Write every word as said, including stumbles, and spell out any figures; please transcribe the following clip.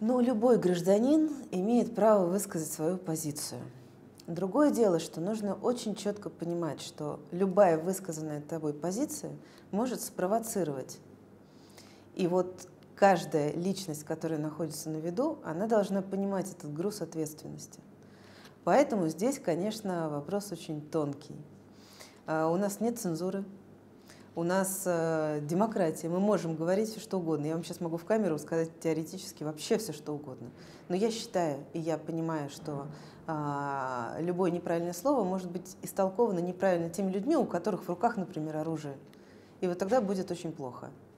Но любой гражданин имеет право высказать свою позицию. Другое дело, что нужно очень четко понимать, что любая высказанная тобой позиция может спровоцировать. И вот каждая личность, которая находится на виду, она должна понимать этот груз ответственности. Поэтому здесь, конечно, вопрос очень тонкий. У нас нет цензуры. У нас э, демократия, мы можем говорить все, что угодно. Я вам сейчас могу в камеру сказать теоретически вообще все, что угодно. Но я считаю, и я понимаю, что э, любое неправильное слово может быть истолковано неправильно теми людьми, у которых в руках, например, оружие. И вот тогда будет очень плохо.